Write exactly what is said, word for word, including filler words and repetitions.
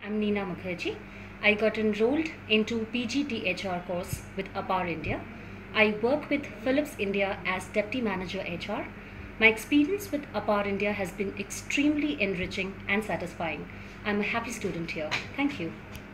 I'm Neena Mukherjee. I got enrolled into P G T H R course with Apar India. I work with Philips India as Dipti Manager H R. My experience with Apar India has been extremely enriching and satisfying. I'm a happy student here. Thank you.